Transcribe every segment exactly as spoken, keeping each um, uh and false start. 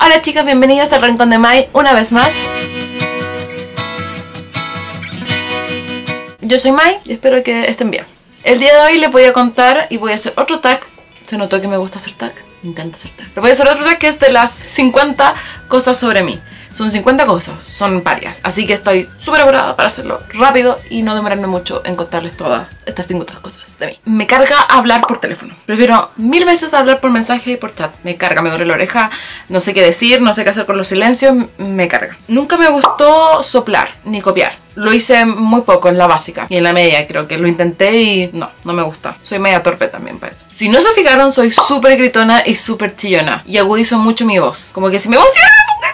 Hola chicas, bienvenidos al Rincón de Mai una vez más. Yo soy Mai y espero que estén bien. El día de hoy les voy a contar y voy a hacer otro tag. Se notó que me gusta hacer tag, me encanta hacer tag. Les voy a hacer otro tag que es de las cincuenta cosas sobre mí. Son cincuenta cosas, son varias, así que estoy súper apurada para hacerlo rápido y no demorarme mucho en contarles todas estas cincuenta cosas de mí. Me carga hablar por teléfono. Prefiero mil veces hablar por mensaje y por chat. Me carga, me duele la oreja, no sé qué decir, no sé qué hacer con los silencios, me carga. Nunca me gustó soplar ni copiar. Lo hice muy poco en la básica y en la media creo que lo intenté y no, no me gusta. Soy media torpe también para eso. Si no se fijaron, soy súper gritona y súper chillona y agudizo mucho mi voz. Como que si me emociona,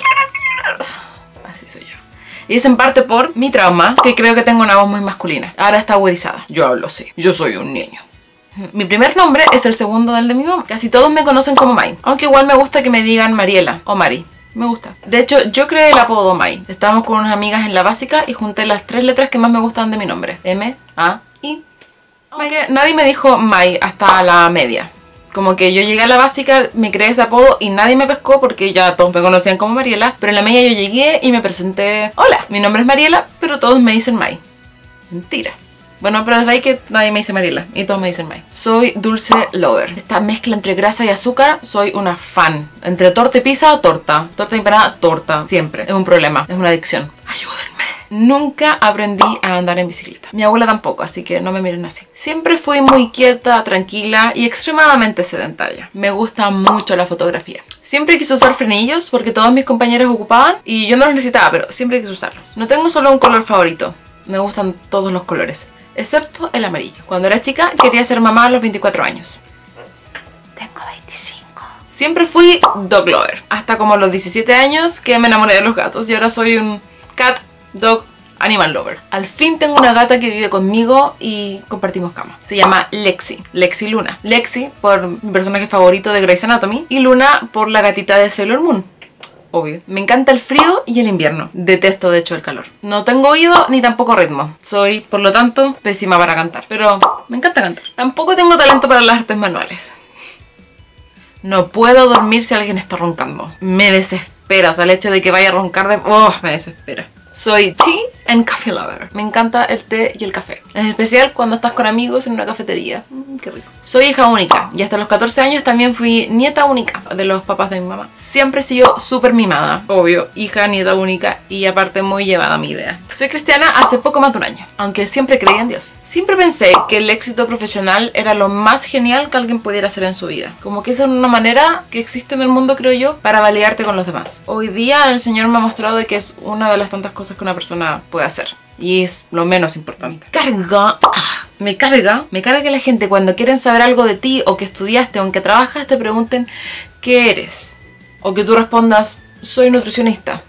así soy yo. Y es en parte por mi trauma, que creo que tengo una voz muy masculina. Ahora está agudizada. Yo hablo así. Yo soy un niño. Mi primer nombre es el segundo del de mi mamá. Casi todos me conocen como Mai, aunque igual me gusta que me digan Mariela o Mari. Me gusta. De hecho, yo creé el apodo Mai. Estábamos con unas amigas en la básica y junté las tres letras que más me gustan de mi nombre. M, A, I. Aunque nadie me dijo Mai hasta la media. Como que yo llegué a la básica, me creé ese apodo y nadie me pescó porque ya todos me conocían como Mariela. Pero en la media yo llegué y me presenté. Hola, mi nombre es Mariela, pero todos me dicen Mai. Mentira. Bueno, pero desde ahí que nadie me dice Mariela y todos me dicen Mai. Soy dulce lover. Esta mezcla entre grasa y azúcar, soy una fan. Entre torta y pizza o torta. Torta y empanada, torta. Siempre. Es un problema, es una adicción. Ayúdenme. Nunca aprendí a andar en bicicleta. Mi abuela tampoco, así que no me miren así. Siempre fui muy quieta, tranquila y extremadamente sedentaria. Me gusta mucho la fotografía. Siempre quise usar frenillos porque todos mis compañeros ocupaban y yo no los necesitaba, pero siempre quise usarlos. No tengo solo un color favorito. Me gustan todos los colores, excepto el amarillo. Cuando era chica quería ser mamá a los veinticuatro años. Tengo veinticinco. Siempre fui dog lover. Hasta como los diecisiete años que me enamoré de los gatos y ahora soy un cat dog animal lover. Al fin tengo una gata que vive conmigo y compartimos cama. Se llama Lexi. Lexi Luna. Lexi por mi personaje favorito de Grey's Anatomy y Luna por la gatita de Sailor Moon. Obvio. Me encanta el frío y el invierno. Detesto de hecho el calor. No tengo oído ni tampoco ritmo. Soy, por lo tanto, pésima para cantar. Pero me encanta cantar. Tampoco tengo talento para las artes manuales. No puedo dormir si alguien está roncando. Me desespera. O sea, el hecho de que vaya a roncar de... ¡Oh! Me desespera. Soy tea and coffee lover. Me encanta el té y el café. En especial cuando estás con amigos en una cafetería. Mm, qué rico. Soy hija única y hasta los catorce años también fui nieta única de los papás de mi mamá. Siempre he sido súper mimada. Obvio, hija, nieta única y aparte muy llevada a mi idea. Soy cristiana hace poco más de un año, aunque siempre creí en Dios. Siempre pensé que el éxito profesional era lo más genial que alguien pudiera hacer en su vida. Como que esa es una manera que existe en el mundo, creo yo, para validarte con los demás. Hoy día el Señor me ha mostrado de que es una de las tantas cosas que una persona puede hacer. Y es lo menos importante. Carga, me carga, me carga que la gente cuando quieren saber algo de ti o que estudiaste o en que trabajas te pregunten ¿qué eres? O que tú respondas soy nutricionista.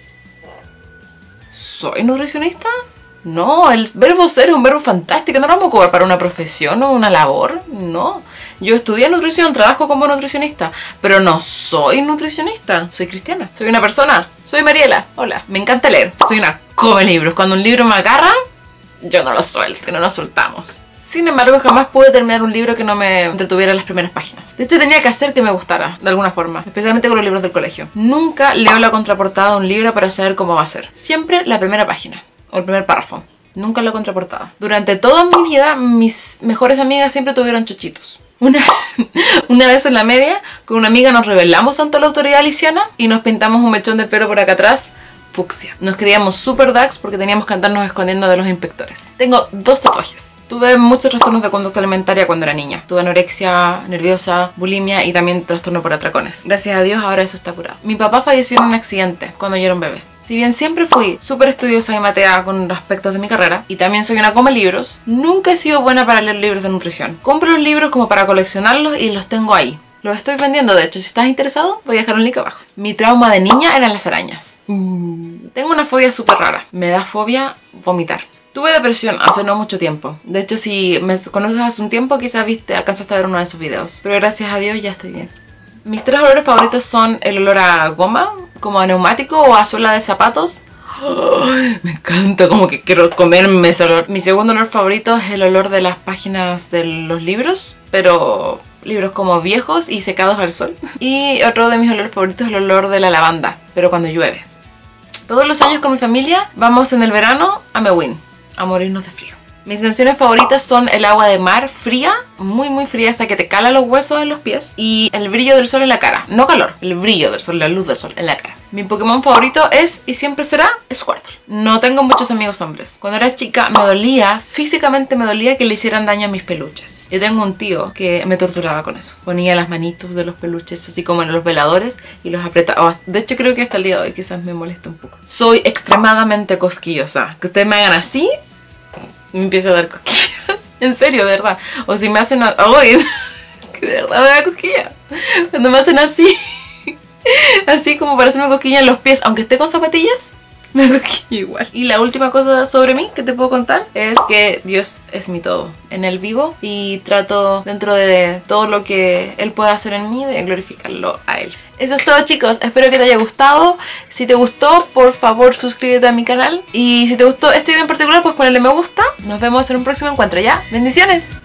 ¿Soy nutricionista? No, el verbo ser es un verbo fantástico, no lo vamos a ocupar para una profesión o una labor, no. Yo estudié nutrición, trabajo como nutricionista, pero no soy nutricionista, soy cristiana, soy una persona, soy Mariela, hola, me encanta leer, soy una come libros, cuando un libro me agarra, yo no lo suelto, no lo soltamos. Sin embargo, jamás pude terminar un libro que no me entretuviera en las primeras páginas. De hecho, tenía que hacer que me gustara, de alguna forma, especialmente con los libros del colegio. Nunca leo la contraportada de un libro para saber cómo va a ser, siempre la primera página. O el primer párrafo, nunca la contraportada. Durante toda mi vida, mis mejores amigas siempre tuvieron chochitos. Una, una vez en la media, con una amiga nos rebelamos ante la autoridad aliciana y nos pintamos un mechón de pelo por acá atrás, fucsia. Nos creíamos super dags porque teníamos que andarnos escondiendo de los inspectores. Tengo dos tatuajes. Tuve muchos trastornos de conducta alimentaria cuando era niña. Tuve anorexia, nerviosa, bulimia y también trastorno por atracones. Gracias a Dios ahora eso está curado. Mi papá falleció en un accidente cuando yo era un bebé. Si bien siempre fui súper estudiosa y matea con aspectos de mi carrera, y también soy una come libros, nunca he sido buena para leer libros de nutrición. Compro los libros como para coleccionarlos y los tengo ahí. Los estoy vendiendo, de hecho, si estás interesado, voy a dejar un link abajo. Mi trauma de niña eran las arañas. Uh. Tengo una fobia súper rara. Me da fobia vomitar. Tuve depresión hace no mucho tiempo. De hecho, si me conoces hace un tiempo, quizás viste, alcanzaste a ver uno de esos videos. Pero gracias a Dios ya estoy bien. Mis tres olores favoritos son el olor a goma, como a neumático o a suela de zapatos. Ay, me encanta, como que quiero comerme ese olor. Mi segundo olor favorito es el olor de las páginas de los libros, pero libros como viejos y secados al sol. Y otro de mis olores favoritos es el olor de la lavanda, pero cuando llueve. Todos los años con mi familia vamos en el verano a Mewin, a morirnos de frío. Mis sensaciones favoritas son el agua de mar fría, muy muy fría hasta que te cala los huesos en los pies, y el brillo del sol en la cara. No calor, el brillo del sol, la luz del sol en la cara. Mi Pokémon favorito es, y siempre será, Squirtle. No tengo muchos amigos hombres. Cuando era chica me dolía, físicamente me dolía que le hicieran daño a mis peluches. Yo tengo un tío que me torturaba con eso. Ponía las manitos de los peluches así como en los veladores y los apretaba. De hecho creo que hasta el día de hoy quizás me molesta un poco. Soy extremadamente cosquillosa. Que ustedes me hagan así, me empiezo a dar cosquillas. En serio, de verdad. O si me hacen... ¡Ay! Que de verdad me da cosquilla. Cuando me hacen así... Así como para hacerme cosquilla en los pies, aunque esté con zapatillas, me da cosquilla igual. Y la última cosa sobre mí que te puedo contar es que Dios es mi todo. En Él vivo y trato dentro de todo lo que Él pueda hacer en mí de glorificarlo a Él. Eso es todo, chicos, espero que te haya gustado. Si te gustó, por favor suscríbete a mi canal. Y si te gustó este video en particular, pues ponle me gusta. Nos vemos en un próximo encuentro, ¿ya? ¡Bendiciones!